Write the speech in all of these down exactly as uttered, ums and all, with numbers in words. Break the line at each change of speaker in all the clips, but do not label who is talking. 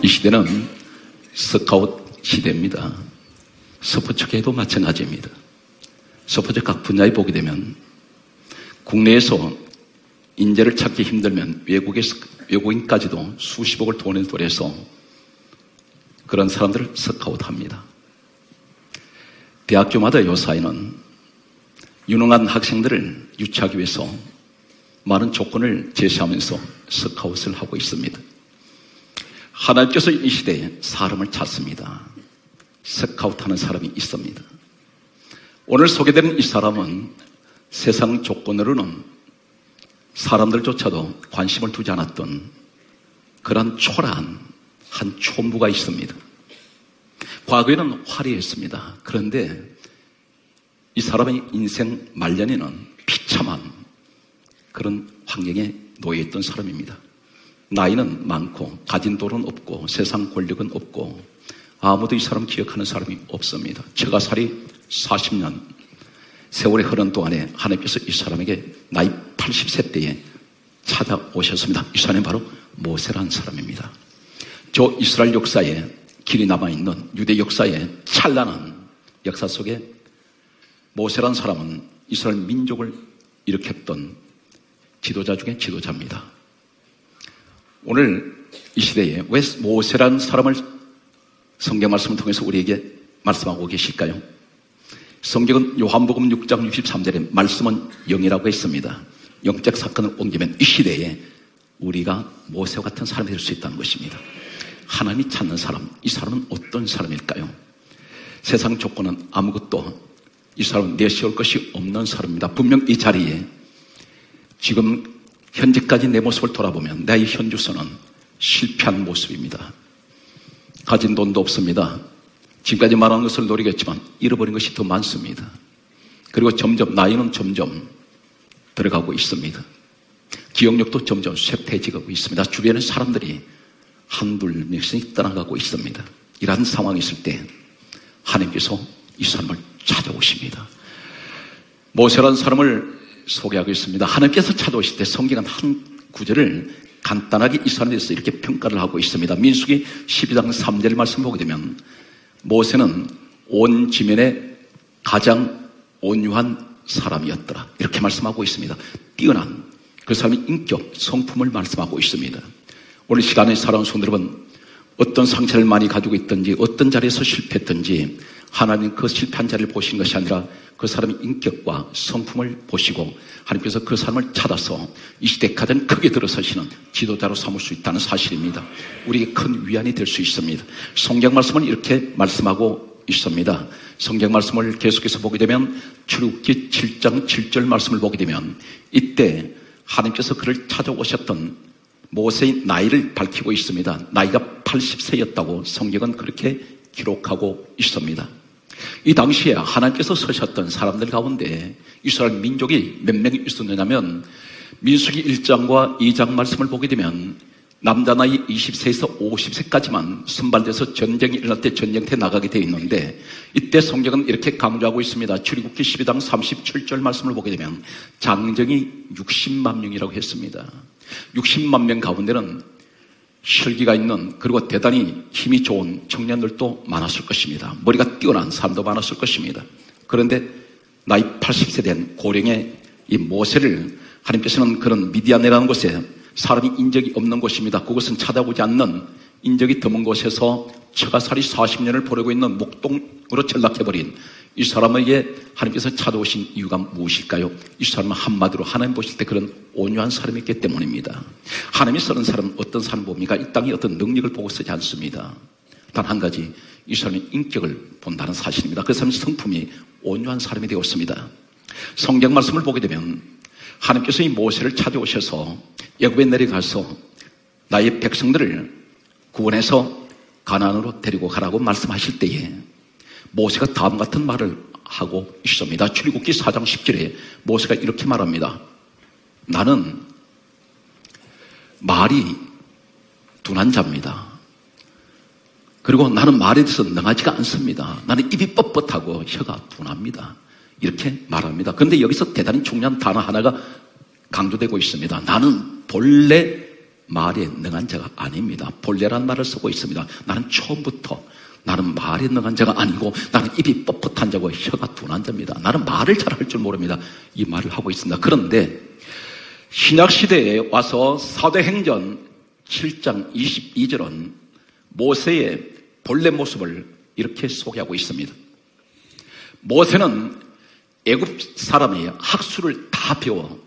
시대는 스카웃 시대입니다. 스포츠계도 마찬가지입니다. 스포츠 각 분야에 보게 되면 국내에서 인재를 찾기 힘들면 외국의, 외국인까지도 수십억을 돈을 들여서 그런 사람들을 스카웃합니다. 대학교마다 요사이는 유능한 학생들을 유치하기 위해서 많은 조건을 제시하면서 스카웃을 하고 있습니다. 하나님께서 이 시대에 사람을 찾습니다. 스카웃하는 사람이 있습니다. 오늘 소개되는 이 사람은 세상 조건으로는 사람들조차도 관심을 두지 않았던 그런 초라한 한 촌부가 있습니다. 과거에는 화려했습니다. 그런데 이 사람의 인생 말년에는 비참한 그런 환경에 놓여있던 사람입니다. 나이는 많고 가진 돈은 없고 세상 권력은 없고 아무도 이 사람 기억하는 사람이 없습니다. 처가살이 사십 년 세월이 흐른 동안에 하나님께서 이 사람에게 나이 팔십 세 때에 찾아오셨습니다. 이 사람은 바로 모세라는 사람입니다. 저 이스라엘 역사에 길이 남아있는 유대 역사의 찬란한 역사 속에 모세라는 사람은 이스라엘 민족을 일으켰던 지도자 중에 지도자입니다. 오늘 이 시대에 왜 모세라는 사람을 성경 말씀을 통해서 우리에게 말씀하고 계실까요? 성경은 요한복음 육 장 육십삼 절에 말씀은 영이라고 했습니다. 영적 사건을 옮기면 이 시대에 우리가 모세와 같은 사람이 될 수 있다는 것입니다. 하나님이 찾는 사람, 이 사람은 어떤 사람일까요? 세상 조건은 아무것도 이 사람은 내세울 것이 없는 사람입니다. 분명 이 자리에 지금 현재까지 내 모습을 돌아보면 나의 현주소는 실패한 모습입니다. 가진 돈도 없습니다. 지금까지 말한 것을 노리겠지만 잃어버린 것이 더 많습니다. 그리고 점점 나이는 점점 들어가고 있습니다. 기억력도 점점 쇠퇴해지고 있습니다. 주변의 사람들이 한둘 명씩 떠나가고 있습니다. 이런 상황이 있을 때 하나님께서 이 사람을 찾아오십니다. 모세라는 사람을 소개하고 있습니다. 하나님께서 찾아오실 때 성경은 한 구절을 간단하게 이 사람에 대해서 이렇게 평가를 하고 있습니다. 민수기 십이 장 삼 절 말씀 보게 되면 모세는 온 지면에 가장 온유한 사람이었더라 이렇게 말씀하고 있습니다. 뛰어난 그 사람의 인격, 성품을 말씀하고 있습니다. 오늘 시간에 살아온 성도들은 어떤 상처를 많이 가지고 있든지 어떤 자리에서 실패했든지 하나님 그 실패한 자리를 보신 것이 아니라 그 사람의 인격과 성품을 보시고 하나님께서 그 사람을 찾아서 이 시대 가장 크게 들어서시는 지도자로 삼을 수 있다는 사실입니다. 우리에게 큰 위안이 될 수 있습니다. 성경 말씀은 이렇게 말씀하고 있습니다. 성경 말씀을 계속해서 보게 되면 출애굽기 칠 장 칠 절 말씀을 보게 되면 이때 하나님께서 그를 찾아오셨던 모세의 나이를 밝히고 있습니다. 나이가 팔십 세였다고 성경은 그렇게 기록하고 있습니다. 이 당시에 하나님께서 서셨던 사람들 가운데 이스라엘 민족이 몇 명이 있었느냐면 민수기 일 장과 이 장 말씀을 보게 되면 남자 나이 이십 세에서 오십 세까지만 선발돼서 전쟁이 일어날 때 전쟁터에 나가게 되어 있는데 이때 성경은 이렇게 강조하고 있습니다. 출애굽기 십이 장 삼십칠 절 말씀을 보게 되면 장정이 육십만 명이라고 했습니다. 육십만 명 가운데는 혈기가 있는 그리고 대단히 힘이 좋은 청년들도 많았을 것입니다. 머리가 뛰어난 사람도 많았을 것입니다. 그런데 나이 팔십 세 된 고령의 이 모세를 하나님께서는 그런 미디안이라는 곳에 사람이 인적이 없는 곳입니다. 그것은 찾아오지 않는 인적이 드문 곳에서 처가살이 사십 년을 보내고 있는 목동으로 전락해버린 이 사람에게 하나님께서 찾아오신 이유가 무엇일까요? 이 사람은 한마디로 하나님 보실 때 그런 온유한 사람이기 때문입니다. 하나님이 쓰는 사람은 어떤 사람 봅니까? 이 땅에 어떤 능력을 보고 쓰지 않습니다. 단 한 가지, 이 사람의 인격을 본다는 사실입니다. 그 사람의 성품이 온유한 사람이 되었습니다. 성경 말씀을 보게 되면 하나님께서 이 모세를 찾아오셔서 애굽에 내려가서 나의 백성들을 구원해서 가나안으로 데리고 가라고 말씀하실 때에 모세가 다음 같은 말을 하고 있습니다. 출애굽기 사 장 십 절에 모세가 이렇게 말합니다. 나는 말이 둔한 자입니다. 그리고 나는 말에 대해서 능하지가 않습니다. 나는 입이 뻣뻣하고 혀가 둔합니다. 이렇게 말합니다. 그런데 여기서 대단히 중요한 단어 하나가 강조되고 있습니다. 나는 본래 말에 능한 자가 아닙니다. 본래란 말을 쓰고 있습니다. 나는 처음부터 나는 말에 능한 자가 아니고 나는 입이 뻣뻣한 자고 혀가 둔한 자입니다. 나는 말을 잘 할 줄 모릅니다. 이 말을 하고 있습니다. 그런데 신약시대에 와서 사도행전 칠 장 이십이 절은 모세의 본래 모습을 이렇게 소개하고 있습니다. 모세는 애굽 사람의 학술을 다 배워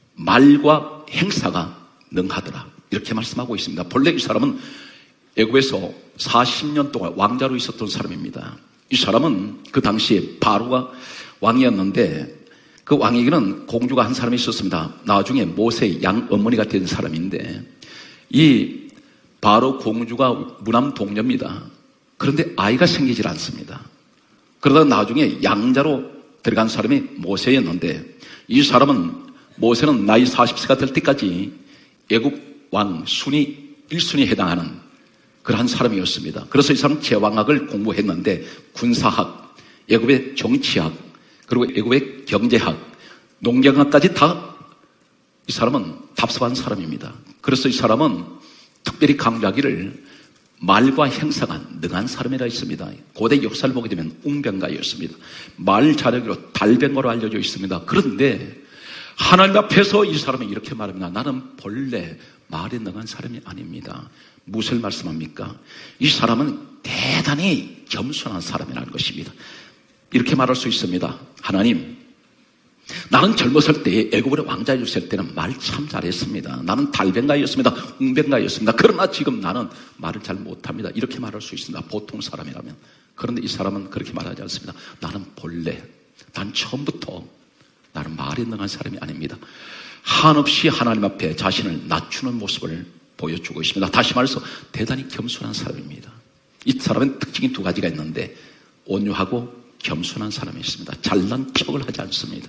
말과 행사가 능하더라. 이렇게 말씀하고 있습니다. 본래 이 사람은 애굽에서 사십 년 동안 왕자로 있었던 사람입니다. 이 사람은 그 당시에 바로가 왕이었는데 그 왕에게는 공주가 한 사람이 있었습니다. 나중에 모세의 양 어머니가 된 사람인데 이 바로 공주가 무남 동녀입니다. 그런데 아이가 생기질 않습니다. 그러다 나중에 양자로 들어간 사람이 모세였는데 이 사람은 모세는 나이 사십 세가 될 때까지 애굽 왕 순위 일 순위에 해당하는 그러한 사람이었습니다. 그래서 이 사람은 제왕학을 공부했는데 군사학, 애굽의 정치학, 그리고 애굽의 경제학, 농경학까지 다 이 사람은 답습한 사람입니다. 그래서 이 사람은 특별히 강조하기를 말과 행사가 능한 사람이라 했습니다. 고대 역사를 보게 되면 웅변가였습니다. 말 잘하기로 달변가로 알려져 있습니다. 그런데 하나님 앞에서 이 사람은 이렇게 말합니다. 나는 본래 말에 능한 사람이 아닙니다. 무엇을 말씀합니까? 이 사람은 대단히 겸손한 사람이라는 것입니다. 이렇게 말할 수 있습니다. 하나님, 나는 젊었을 때 애굽의 왕자였을 때는 말 참 잘했습니다. 나는 달변가였습니다. 웅변가였습니다. 그러나 지금 나는 말을 잘 못합니다. 이렇게 말할 수 있습니다. 보통 사람이라면. 그런데 이 사람은 그렇게 말하지 않습니다. 나는 본래, 난 처음부터 나는 말에 능한 사람이 아닙니다. 한없이 하나님 앞에 자신을 낮추는 모습을 보여주고 있습니다. 다시 말해서 대단히 겸손한 사람입니다. 이 사람은 특징이 두 가지가 있는데 온유하고 겸손한 사람이 있습니다. 잘난 척을 하지 않습니다.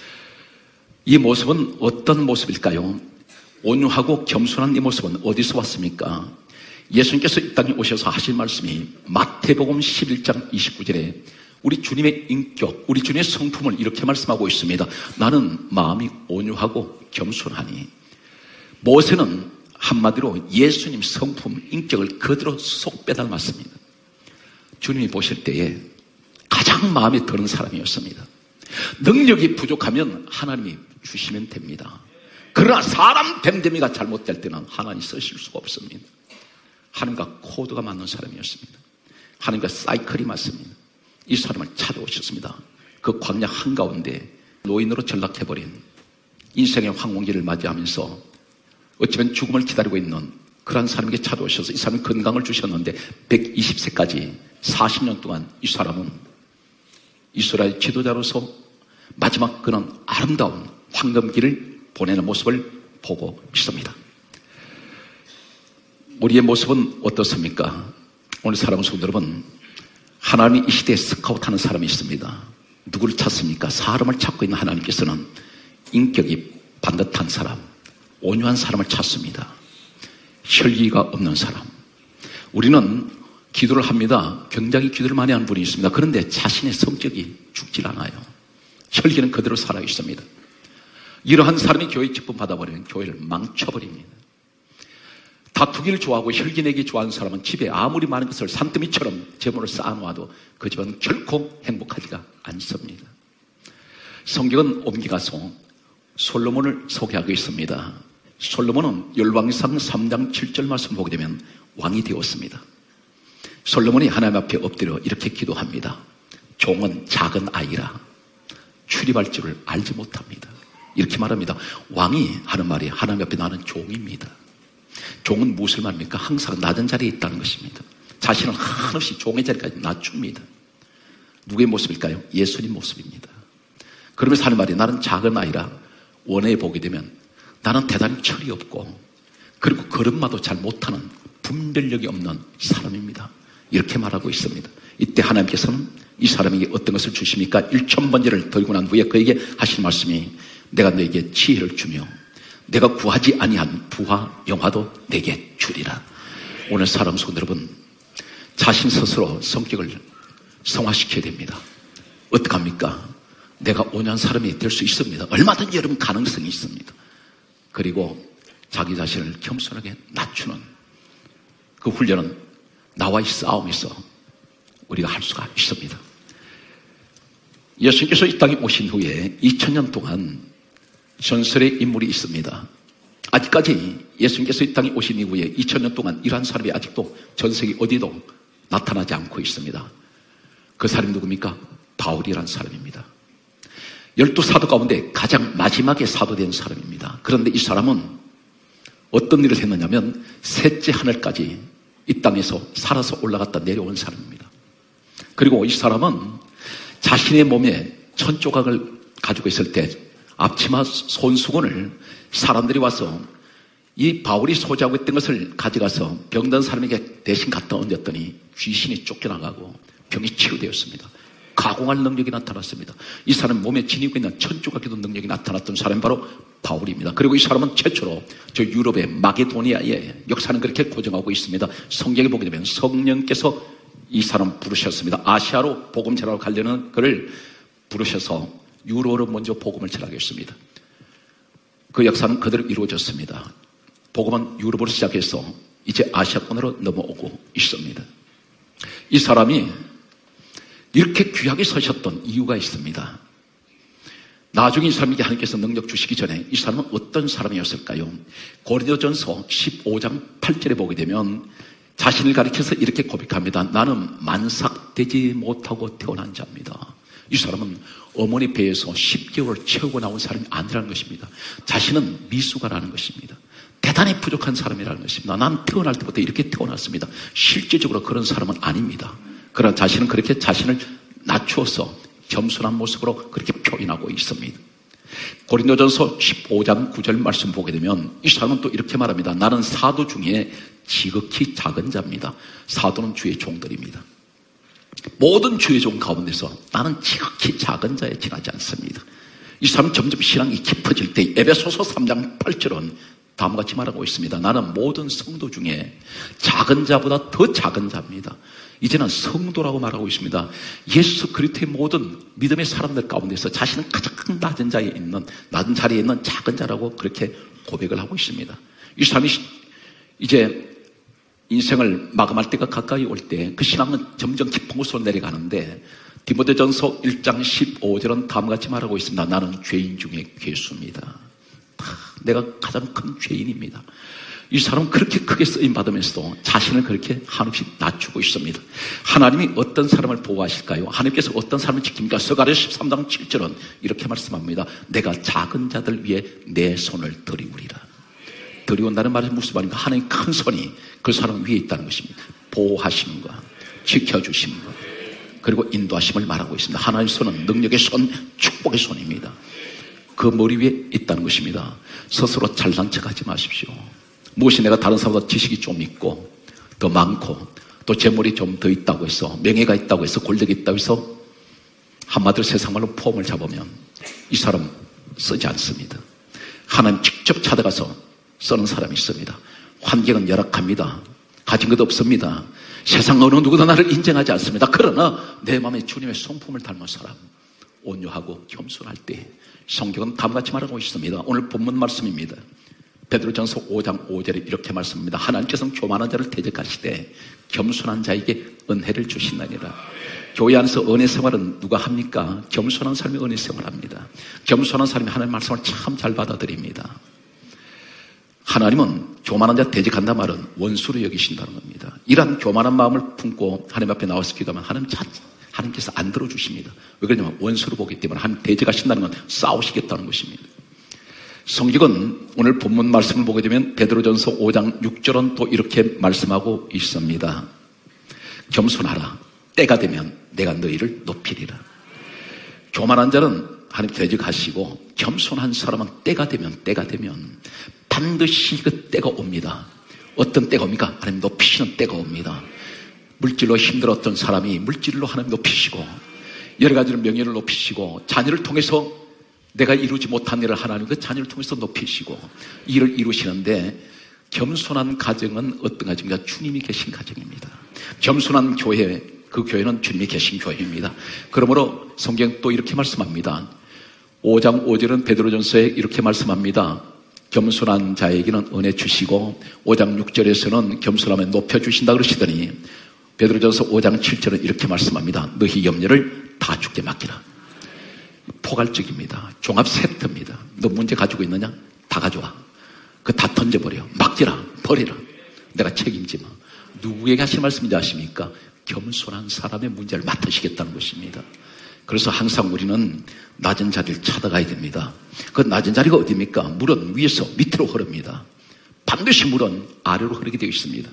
이 모습은 어떤 모습일까요? 온유하고 겸손한 이 모습은 어디서 왔습니까? 예수님께서 이 땅에 오셔서 하신 말씀이 마태복음 십일 장 이십구 절에 우리 주님의 인격, 우리 주님의 성품을 이렇게 말씀하고 있습니다. 나는 마음이 온유하고 겸손하니. 모세는 한마디로 예수님 성품, 인격을 그대로 쏙 빼닮았습니다. 주님이 보실 때에 가장 마음에 드는 사람이었습니다. 능력이 부족하면 하나님이 주시면 됩니다. 그러나 사람 됨됨이가 잘못될 때는 하나님이 쓰실 수가 없습니다. 하나님과 코드가 맞는 사람이었습니다. 하나님과 사이클이 맞습니다. 이 사람을 찾아오셨습니다. 그 광야 한가운데 노인으로 전락해버린 인생의 황혼기를 맞이하면서 어쩌면 죽음을 기다리고 있는 그런 사람에게 찾아오셔서 이 사람은 건강을 주셨는데 백이십 세까지 사십 년 동안 이 사람은 이스라엘 지도자로서 마지막 그런 아름다운 황금기를 보내는 모습을 보고 있습니다. 우리의 모습은 어떻습니까? 오늘 사랑하는 성도 여러분, 하나님이 이 시대에 스카우트하는 사람이 있습니다. 누구를 찾습니까? 사람을 찾고 있는 하나님께서는 인격이 반듯한 사람, 온유한 사람을 찾습니다. 혈기가 없는 사람. 우리는 기도를 합니다. 굉장히 기도를 많이 하는 분이 있습니다. 그런데 자신의 성격이 죽질 않아요. 혈기는 그대로 살아있습니다. 이러한 사람이 교회 직분 받아버리면 교회를 망쳐버립니다. 다투기를 좋아하고 혈기내기 좋아하는 사람은 집에 아무리 많은 것을 산더미처럼 재물을 쌓아놓아도 그 집은 결코 행복하지가 않습니다. 성경은 옮기가서 솔로몬을 소개하고 있습니다. 솔로몬은 열왕기상 삼 장 칠 절 말씀 보게 되면 왕이 되었습니다. 솔로몬이 하나님 앞에 엎드려 이렇게 기도합니다. 종은 작은 아이라 출입할 줄을 알지 못합니다. 이렇게 말합니다. 왕이 하는 말이 하나님 앞에 나는 종입니다. 종은 무엇을 말합니까? 항상 낮은 자리에 있다는 것입니다. 자신을 한없이 종의 자리까지 낮춥니다. 누구의 모습일까요? 예수님 모습입니다. 그러면서 하는 말이 나는 작은 아이라 원에 보게 되면 나는 대단히 철이 없고 그리고 걸음마도 잘 못하는 분별력이 없는 사람입니다. 이렇게 말하고 있습니다. 이때 하나님께서는 이 사람에게 어떤 것을 주십니까? 일천 번째를 들고 난 후에 그에게 하신 말씀이 내가 너에게 지혜를 주며 내가 구하지 아니한 부와 영화도 내게 주리라. 오늘 사랑하는 성도 여러분, 자신 스스로 성격을 성화시켜야 됩니다. 어떡합니까? 내가 온유한 사람이 될 수 있습니다. 얼마든지 여러분 가능성이 있습니다. 그리고 자기 자신을 겸손하게 낮추는 그 훈련은 나와의 싸움에서 우리가 할 수가 있습니다. 예수님께서 이 땅에 오신 후에 이천 년 동안 전설의 인물이 있습니다. 아직까지 예수님께서 이 땅에 오신 이후에 이천 년 동안 이러한 사람이 아직도 전 세계 어디도 나타나지 않고 있습니다. 그 사람이 누굽니까? 바울이라는 사람입니다. 열두 사도 가운데 가장 마지막에 사도된 사람입니다. 그런데 이 사람은 어떤 일을 했느냐면 셋째 하늘까지 이 땅에서 살아서 올라갔다 내려온 사람입니다. 그리고 이 사람은 자신의 몸에 천 조각을 가지고 있을 때 앞치마 손수건을 사람들이 와서 이 바울이 소지하고 있던 것을 가져가서 병든 사람에게 대신 갖다 얹었더니 귀신이 쫓겨나가고 병이 치유되었습니다. 가공할 능력이 나타났습니다. 이 사람 몸에 지니고 있는 천 조각에도 능력이 나타났던 사람이 바로 바울입니다. 그리고 이 사람은 최초로 저 유럽의 마게도니아의 역사는 그렇게 고정하고 있습니다. 성경에 보게 되면 성령께서 이 사람 부르셨습니다. 아시아로 복음 전하러 가려는 그를 부르셔서 유로로 먼저 복음을 전하게 했습니다. 그 역사는 그대로 이루어졌습니다. 복음은 유럽으로 시작해서 이제 아시아권으로 넘어오고 있습니다. 이 사람이 이렇게 귀하게 서셨던 이유가 있습니다. 나중에 이 사람에게 하나님께서 능력 주시기 전에 이 사람은 어떤 사람이었을까요? 고린도전서 십오 장 팔 절에 보게 되면 자신을 가리켜서 이렇게 고백합니다. 나는 만삭되지 못하고 태어난 자입니다. 이 사람은 어머니 배에서 십 개월을 채우고 나온 사람이 아니라는 것입니다. 자신은 미숙아라는 것입니다. 대단히 부족한 사람이라는 것입니다. 난 태어날 때부터 이렇게 태어났습니다. 실제적으로 그런 사람은 아닙니다. 그러나 자신은 그렇게 자신을 낮추어서 겸손한 모습으로 그렇게 표현하고 있습니다. 고린도전서 십오 장 구 절 말씀 보게 되면 이 사람은 또 이렇게 말합니다. 나는 사도 중에 지극히 작은 자입니다. 사도는 주의 종들입니다. 모든 주의 종 가운데서 나는 지극히 작은 자에 지나지 않습니다. 이 사람은 점점 신앙이 깊어질 때 에베소서 삼 장 팔 절은 다음과 같이 말하고 있습니다. 나는 모든 성도 중에 작은 자보다 더 작은 자입니다. 이제는 성도라고 말하고 있습니다. 예수 그리스도의 모든 믿음의 사람들 가운데서 자신은 가장 낮은 자리에 있는 낮은 자리에 있는 작은 자라고 그렇게 고백을 하고 있습니다. 이 사람이 이제 인생을 마감할 때가 가까이 올 때 그 신앙은 점점 깊은 곳으로 내려가는데 디모데전서 일 장 십오 절은 다음과 같이 말하고 있습니다. 나는 죄인 중에 괴수입니다. 내가 가장 큰 죄인입니다. 이 사람은 그렇게 크게 쓰임받으면서도 자신을 그렇게 한없이 낮추고 있습니다. 하나님이 어떤 사람을 보호하실까요? 하나님께서 어떤 사람을 지킵니까? 스가랴 십삼 장 칠 절은 이렇게 말씀합니다. 내가 작은 자들 위에 내 손을 들이우리라. 들이온다는 말이 무슨 말인가? 하나님 큰 손이 그 사람 위에 있다는 것입니다. 보호하심과 지켜주심과 그리고 인도하심을 말하고 있습니다. 하나님의 손은 능력의 손, 축복의 손입니다. 그 머리 위에 있다는 것입니다. 스스로 잘난 척하지 마십시오. 무엇이 내가 다른 사람보다 지식이 좀 있고 더 많고 또 재물이 좀 더 있다고 해서 명예가 있다고 해서 권력이 있다고 해서 한마디로 세상말로 폼을 잡으면 이 사람 쓰지 않습니다. 하나님 직접 찾아가서 쓰는 사람이 있습니다. 환경은 열악합니다. 가진 것도 없습니다. 세상 어느 누구도 나를 인정하지 않습니다. 그러나 내 마음에 주님의 성품을 닮은 사람, 온유하고 겸손할 때 성경은 다음과 같이 말하고 있습니다. 오늘 본문 말씀입니다. 베드로전서 오 장 오 절에 이렇게 말씀합니다. 하나님께서는 교만한 자를 대적하시되 겸손한 자에게 은혜를 주신다니라. 교회 안에서 은혜 생활은 누가 합니까? 겸손한 사람이 은혜 생활합니다. 겸손한 사람이 하나님의 말씀을 참 잘 받아들입니다. 하나님은 교만한 자 대적한다 말은 원수로 여기신다는 겁니다. 이러한 교만한 마음을 품고 하나님 앞에 나와서 기도하면 하나님 자, 하나님께서 안 들어주십니다. 왜 그러냐면 원수로 보기 때문에 하나님 대적하신다는 건 싸우시겠다는 것입니다. 성경은 오늘 본문 말씀을 보게 되면 베드로전서 오 장 육 절은 또 이렇게 말씀하고 있습니다. 겸손하라. 때가 되면 내가 너희를 높이리라. 교만한 자는 하나님 대적하시고 겸손한 사람은 때가 되면 때가 되면 반드시 그 때가 옵니다. 어떤 때가 옵니까? 하나님 높이시는 때가 옵니다. 물질로 힘들었던 사람이 물질로 하나님 높이시고 여러 가지로 명예를 높이시고 자녀를 통해서 내가 이루지 못한 일을 하나님 그 자녀를 통해서 높이시고 일을 이루시는데 겸손한 가정은 어떤 가정입니까? 주님이 계신 가정입니다. 겸손한 교회, 그 교회는 주님이 계신 교회입니다. 그러므로 성경 또 이렇게 말씀합니다. 오 장 오 절은 베드로전서에 이렇게 말씀합니다. 겸손한 자에게는 은혜 주시고 오 장 육 절에서는 겸손하면 높여주신다 그러시더니 베드로전서 오 장 칠 절은 이렇게 말씀합니다. 너희 염려를 다 주께 맡기라. 포괄적입니다. 종합 세트입니다. 너 문제 가지고 있느냐? 다 가져와. 그거 다 던져버려. 맡기라. 버리라. 내가 책임지마. 누구에게 하신 말씀인지 아십니까? 겸손한 사람의 문제를 맡으시겠다는 것입니다. 그래서 항상 우리는 낮은 자리를 찾아가야 됩니다. 그 낮은 자리가 어디입니까? 물은 위에서 밑으로 흐릅니다. 반드시 물은 아래로 흐르게 되어 있습니다.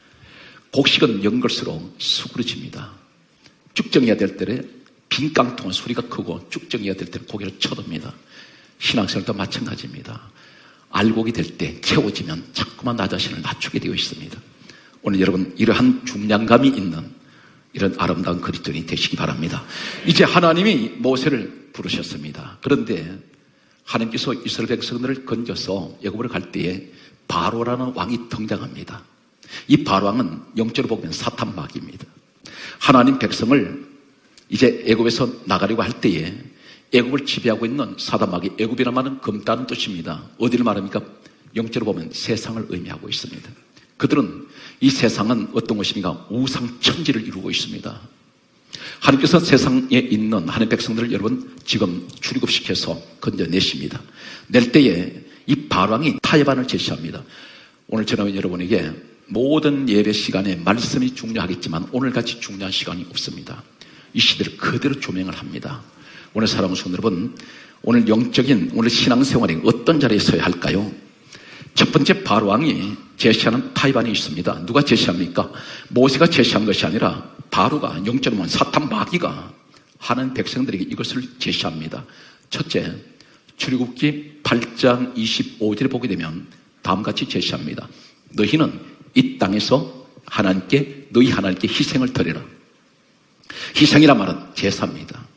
곡식은 연걸수록 수그러집니다. 쭉정해야 될 때에 빈 깡통은 소리가 크고 쭉정해야 될 때는 고개를 쳐듭니다. 신앙생활도 마찬가지입니다. 알곡이 될 때 채워지면 자꾸만 나 자신을 낮추게 되어 있습니다. 오늘 여러분 이러한 중량감이 있는 이런 아름다운 그리스도인이 되시기 바랍니다. 이제 하나님이 모세를 부르셨습니다. 그런데 하나님께서 이스라엘 백성들을 건져서 애굽으로 갈 때에 바로라는 왕이 등장합니다. 이 바로 왕은 영적으로 보면 사탄 마귀입니다. 하나님 백성을 이제 애굽에서 나가려고 할 때에 애굽을 지배하고 있는 사단 마귀, 애굽이라는 말은 검다는 뜻입니다. 어디를 말합니까? 영적으로 보면 세상을 의미하고 있습니다. 그들은 이 세상은 어떤 것입니까? 우상천지를 이루고 있습니다. 하나님께서 세상에 있는 하나님 백성들을 여러분 지금 출애굽시켜서 건져내십니다. 낼 때에 이 바로왕이 타협안을 제시합니다. 오늘 저는 여러분에게 모든 예배 시간에 말씀이 중요하겠지만 오늘같이 중요한 시간이 없습니다. 이 시대를 그대로 조명을 합니다. 오늘 사랑하는 성도 여러분, 오늘 영적인 오늘 신앙생활에 어떤 자리에 서야 할까요? 첫 번째 바로왕이 제시하는 타협안이 있습니다. 누가 제시합니까? 모세가 제시한 것이 아니라 바로가 영적으로 보면 사탄 마귀가 하나님 백성들에게 이것을 제시합니다. 첫째, 출애굽기 팔 장 이십오 절에 보게 되면 다음같이 제시합니다. 너희는 이 땅에서 하나님께 너희 하나님께 희생을 드려라. 희생이란 말은 제사입니다.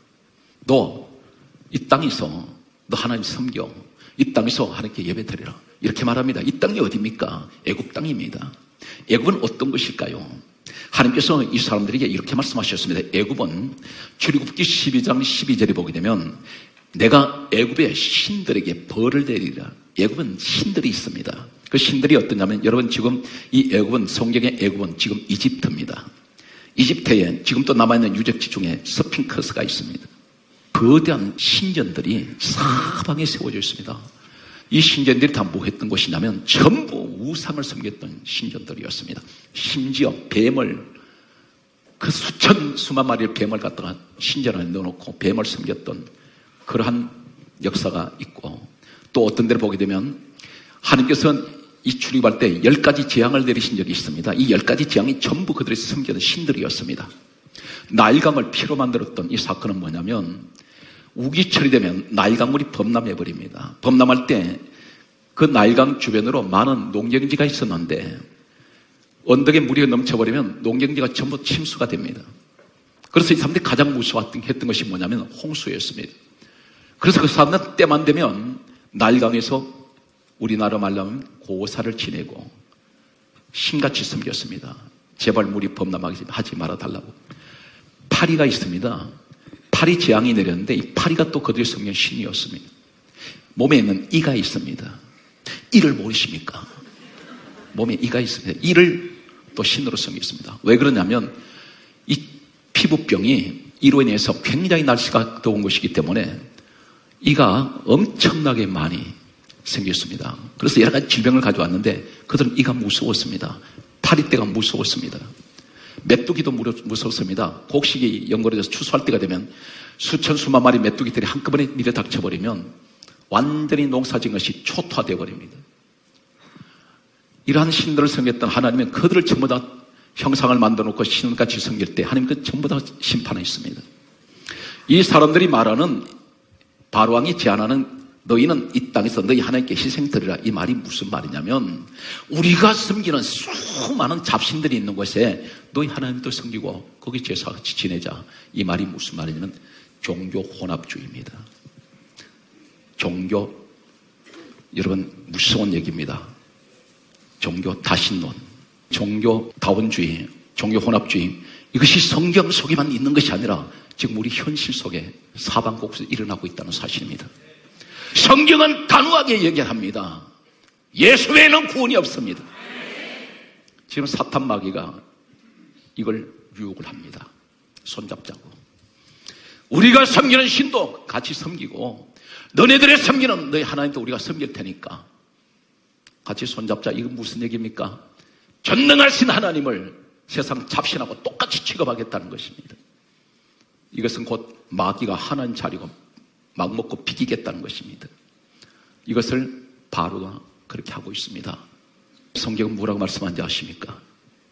너 이 땅에서 너 하나님 섬겨. 이 땅에서 하나님께 예배 드려라. 이렇게 말합니다. 이 땅이 어디입니까? 애굽 땅입니다. 애굽은 어떤 것일까요? 하나님께서 이 사람들에게 이렇게 말씀하셨습니다. 애굽은 출애굽기 십이 장 십이 절에 보게 되면 내가 애굽의 신들에게 벌을 내리라. 애굽은 신들이 있습니다. 그 신들이 어떠냐면 여러분 지금 이 애굽은 성경의 애굽은 지금 이집트입니다. 이집트에 지금 또 남아있는 유적지 중에 스핑크스가 있습니다. 거대한 신전들이 사방에 세워져 있습니다. 이 신전들이 다 뭐 했던 것이냐면 전부 우상을 섬겼던 신전들이었습니다. 심지어 뱀을 그 수천 수만 마리의 뱀을 갖다가 신전 안에 넣어놓고 뱀을 섬겼던 그러한 역사가 있고 또 어떤 데를 보게 되면 하나님께서는 이 출애굽할 때 열 가지 재앙을 내리신 적이 있습니다. 이 열 가지 재앙이 전부 그들이 섬기던 신들이었습니다. 나일강을 피로 만들었던 이 사건은 뭐냐면 우기철이 되면 나일강물이 범람해버립니다. 범람할 때 그 나일강 주변으로 많은 농경지가 있었는데 언덕에 물이 넘쳐버리면 농경지가 전부 침수가 됩니다. 그래서 이 사람들이 가장 무서워했던 것이 뭐냐면 홍수였습니다. 그래서 그 사람들은 때만 되면 나일강에서 우리나라 말로 하면 고사를 지내고 신같이 섬겼습니다. 제발 물이 범람하지 하지 말아달라고. 파리가 있습니다. 파리 재앙이 내렸는데 이 파리가 또 그들의 성경 신이었습니다. 몸에 있는 이가 있습니다. 이를 모르십니까? 몸에 이가 있습니다. 이를 또 신으로 섬겼습니다. 왜 그러냐면 이 피부병이 이로 인해서 굉장히 날씨가 더운 것이기 때문에 이가 엄청나게 많이 생겼습니다. 그래서 여러 가지 질병을 가져왔는데 그들은 이가 무서웠습니다. 파리떼가 무서웠습니다. 메뚜기도 무섭습니다. 곡식이 연거려져서 추수할 때가 되면 수천 수만 마리 메뚜기들이 한꺼번에 밀어 닥쳐버리면 완전히 농사진 것이 초토화되어 버립니다. 이러한 신들을 섬겼던 하나님은 그들을 전부 다 형상을 만들어 놓고 신같이 섬길 때 하나님은 전부 다 심판했습니다. 이 사람들이 말하는 바로왕이 제안하는 너희는 이 땅에서 너희 하나님께 희생 드리라 이 말이 무슨 말이냐면 우리가 섬기는 수많은 잡신들이 있는 곳에 너희 하나님도 섬기고 거기 제사같이 지내자 이 말이 무슨 말이냐면 종교 혼합주의입니다. 종교 여러분 무서운 얘기입니다. 종교 다신론, 종교 다원주의, 종교 혼합주의 이것이 성경 속에만 있는 것이 아니라 지금 우리 현실 속에 사방 곳곳에 일어나고 있다는 사실입니다. 성경은 단호하게 얘기합니다. 예수 외에는 구원이 없습니다. 지금 사탄 마귀가 이걸 유혹을 합니다. 손잡자고. 우리가 섬기는 신도 같이 섬기고 너네들의 섬기는 너희 하나님도 우리가 섬길 테니까 같이 손잡자. 이건 무슨 얘기입니까? 전능하신 하나님을 세상 잡신하고 똑같이 취급하겠다는 것입니다. 이것은 곧 마귀가 하나님 차리고 막 먹고 비기겠다는 것입니다. 이것을 바로가 그렇게 하고 있습니다. 성경은 뭐라고 말씀하는지 아십니까?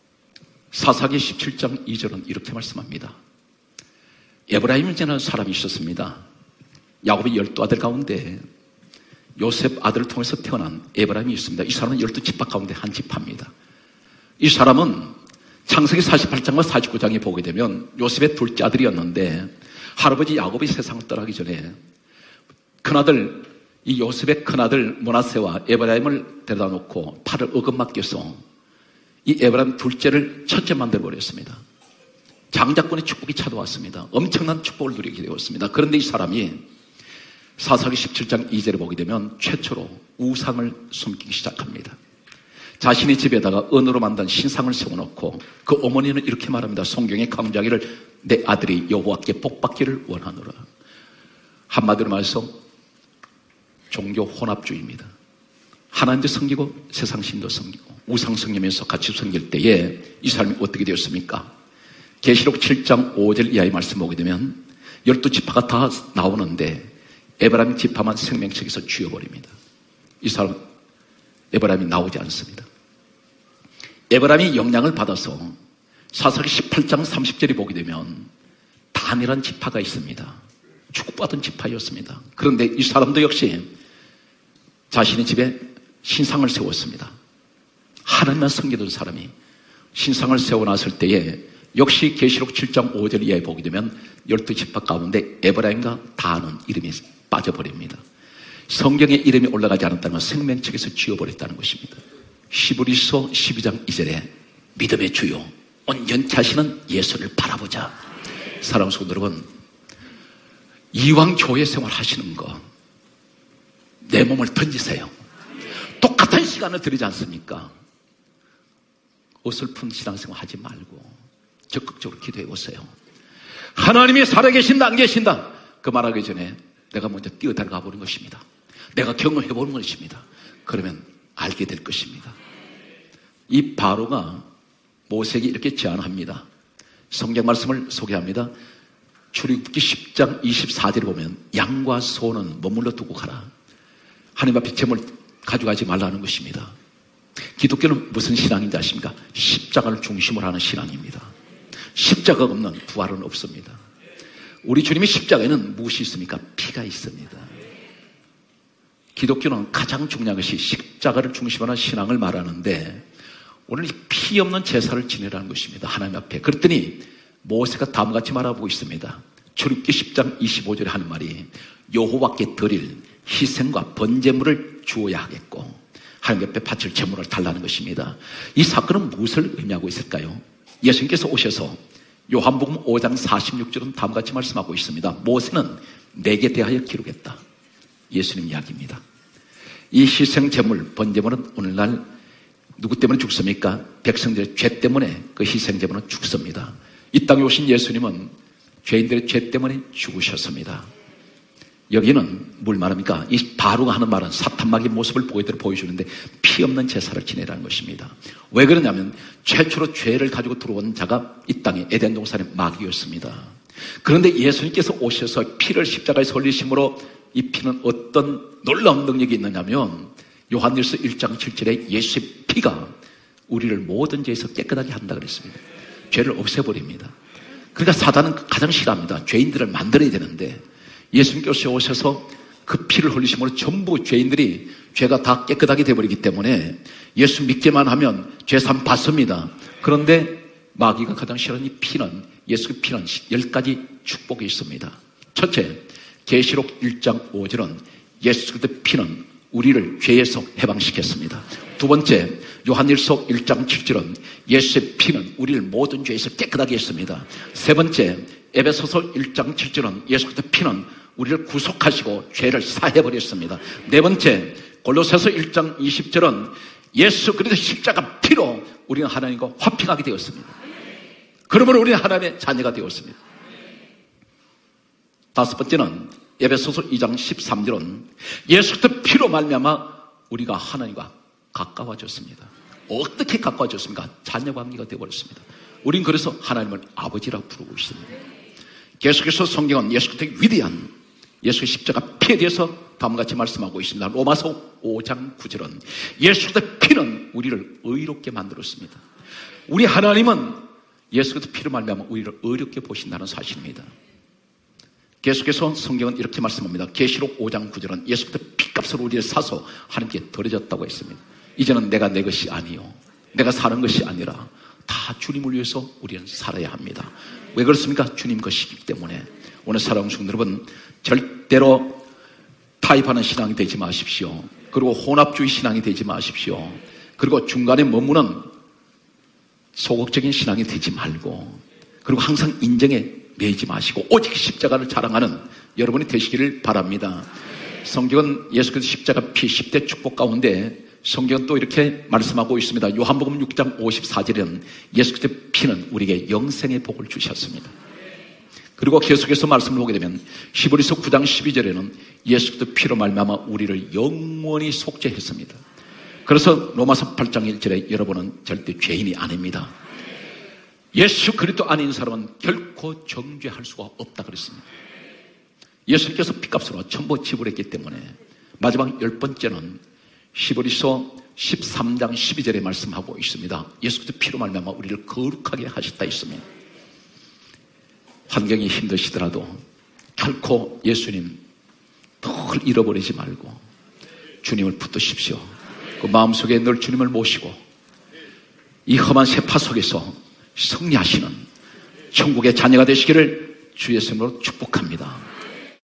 사사기 십칠 장 이 절은 이렇게 말씀합니다. 에브라임이라는 사람이 있었습니다. 야곱의 열두 아들 가운데 요셉 아들을 통해서 태어난 에브라임이 있습니다. 이 사람은 열두 지파 가운데 한 지파입니다. 이 사람은 창세기 사십팔 장과 사십구 장에 보게 되면 요셉의 둘째 아들이었는데 할아버지 야곱이 세상을 떠나기 전에 큰아들, 이 요셉의 큰아들 므낫세와 에브라임을 데려다 놓고 팔을 어긋맞겨서 이 에브라임 둘째를 첫째 만들어버렸습니다. 장자권의 축복이 찾아왔습니다. 엄청난 축복을 누리게 되었습니다. 그런데 이 사람이 사사기 십칠 장 이 절에 보게 되면 최초로 우상을 숨기기 시작합니다. 자신의 집에다가 은으로 만든 신상을 세워놓고 그 어머니는 이렇게 말합니다. 성경에 강조하기를 내 아들이 여호와께 복받기를 원하노라. 한마디로 말해서 종교 혼합주의입니다. 하나님도 섬기고 세상 신도 섬기고 우상 섬기면서 같이 섬길 때에 이 사람이 어떻게 되었습니까? 계시록 칠 장 오 절 이하의 말씀 보게 되면 열두 지파가 다 나오는데 에브라임 지파만 생명책에서 쥐어버립니다. 이 사람 에브라임이 나오지 않습니다. 에브라임이 영향을 받아서 사사기 십팔 장 삼십 절에 보게 되면 단이라는 지파가 있습니다. 축복받은 지파였습니다. 그런데 이 사람도 역시 자신의 집에 신상을 세웠습니다. 하나님만 섬기던 사람이 신상을 세워놨을 때에 역시 계시록 칠 장 오 절 이하에 보게 되면 열두 지파 가운데 에브라임과 다는 이름이 빠져버립니다. 성경에 이름이 올라가지 않았다는 건 생명책에서 지워버렸다는 것입니다. 히브리서 십이 장 이 절에 믿음의 주요 온전케 하시는 예수를 바라보자. 사랑하는 성도 여러분, 이왕 교회 생활 하시는 거 내 몸을 던지세요. 똑같은 시간을 들이지 않습니까? 어설픈 신앙생활 하지 말고 적극적으로 기도해 보세요. 하나님이 살아계신다 안 계신다 그 말하기 전에 내가 먼저 뛰어들어가 보는 것입니다. 내가 경험해 보는 것입니다. 그러면 알게 될 것입니다. 이 바로가 모세에게 이렇게 제안합니다. 성경 말씀을 소개합니다. 출애굽기 십 장 이십사 절에 보면 양과 소는 머물러 두고 가라. 하나님 앞에 재물 가져가지 말라는 것입니다. 기독교는 무슨 신앙인지 아십니까? 십자가를 중심으로 하는 신앙입니다. 십자가가 없는 부활은 없습니다. 우리 주님의 십자가에는 무엇이 있습니까? 피가 있습니다. 기독교는 가장 중요한 것이 십자가를 중심으로 하는 신앙을 말하는데 오늘 이 피 없는 제사를 지내라는 것입니다. 하나님 앞에. 그랬더니 모세가 다음과 같이 말하고 있습니다. 출애굽기 십 장 이십오 절에 하는 말이 여호와께 드릴 희생과 번제물을 주어야 하겠고 하나님 옆에 바칠 제물을 달라는 것입니다. 이 사건은 무엇을 의미하고 있을까요? 예수님께서 오셔서 요한복음 오 장 사십육 절은 다음과 같이 말씀하고 있습니다. 모세는 내게 대하여 기록했다. 예수님 이야기입니다. 이 희생 제물, 번제물은 오늘날 누구 때문에 죽습니까? 백성들의 죄 때문에 그 희생 제물은 죽습니다. 이 땅에 오신 예수님은 죄인들의 죄 때문에 죽으셨습니다. 여기는 뭘 말합니까? 이 바로가 하는 말은 사탄마귀의 모습을 보이도록 보여주는데 피 없는 제사를 지내라는 것입니다. 왜 그러냐면 최초로 죄를 가지고 들어온 자가 이 땅에 에덴 동산의 마귀였습니다. 그런데 예수님께서 오셔서 피를 십자가에 흘리심으로 이 피는 어떤 놀라운 능력이 있느냐면 요한일서 일 장 칠 절에 예수의 피가 우리를 모든 죄에서 깨끗하게 한다 그랬습니다. 죄를 없애버립니다. 그러니까 사단은 가장 싫어합니다. 죄인들을 만들어야 되는데 예수님께서 오셔서 그 피를 흘리심으로 전부 죄인들이 죄가 다 깨끗하게 되어버리기 때문에 예수 믿기만 하면 죄산 받습니다. 그런데 마귀가 가장 싫어하는 이 피는, 예수의 피는 열 가지 축복이 있습니다. 첫째, 계시록 일 장 오 절은 예수 그리스도의 피는 우리를 죄에서 해방시켰습니다. 두 번째, 요한일서 일 장 칠 절은 예수의 피는 우리를 모든 죄에서 깨끗하게 했습니다. 세 번째, 에베소서 일 장 칠 절은 예수 그리스도의 피는 우리를 구속하시고 죄를 사해버렸습니다. 네 번째, 골로새서 일 장 이십 절은 예수 그리스도 십자가 피로 우리는 하나님과 화평하게 되었습니다. 그러므로 우리는 하나님의 자녀가 되었습니다. 다섯 번째는 에베소서 이 장 십삼 절은 예수 그리스도 피로 말미암아 우리가 하나님과 가까워졌습니다. 어떻게 가까워졌습니까? 자녀 관계가 되어버렸습니다. 우린 그래서 하나님을 아버지라고 부르고 있습니다. 계속해서 성경은 예수 그리스도의 위대한 예수의 십자가 피에 대해서 다음과 같이 말씀하고 있습니다. 로마서 오 장 구 절은 예수 그리스도의 피는 우리를 의롭게 만들었습니다. 우리 하나님은 예수 그리스도 피로 말미암아 우리를 의롭게 보신다는 사실입니다. 계속해서 성경은 이렇게 말씀합니다. 계시록 오 장 구 절은 예수 그리스도 피값으로 우리를 사서 하나님께 드려졌다고 했습니다. 이제는 내가 내 것이 아니요 내가 사는 것이 아니라 다 주님을 위해서 우리는 살아야 합니다. 왜 그렇습니까? 주님 것이기 때문에. 오늘 사랑하는 성도 여러분, 절대로 타협하는 신앙이 되지 마십시오. 그리고 혼합주의 신앙이 되지 마십시오. 그리고 중간에 머무는 소극적인 신앙이 되지 말고, 그리고 항상 인정에 매이지 마시고 오직 십자가를 자랑하는 여러분이 되시기를 바랍니다. 성경은 예수 그리스도 십자가 피 십 대 축복 가운데 성경은 또 이렇게 말씀하고 있습니다. 요한복음 육 장 오십사 절은 예수 그리스도의 피는 우리에게 영생의 복을 주셨습니다. 그리고 계속해서 말씀을 보게 되면 히브리서 구 장 십이 절에는 예수 그리스도 피로 말미암아 우리를 영원히 속죄했습니다. 그래서 로마서 팔 장 일 절에 여러분은 절대 죄인이 아닙니다. 예수 그리스도 아닌 사람은 결코 정죄할 수가 없다 그랬습니다. 예수님께서 피값으로 전부 지불했기 때문에. 마지막 열 번째는 히브리서 십삼 장 십이 절에 말씀하고 있습니다. 예수 그리스도 피로 말미암아 우리를 거룩하게 하셨다 했습니다. 환경이 힘드시더라도 결코 예수님 늘 잃어버리지 말고 주님을 붙드십시오. 그 마음속에 늘 주님을 모시고 이 험한 세파 속에서 승리하시는 천국의 자녀가 되시기를 주 예수님으로 축복합니다.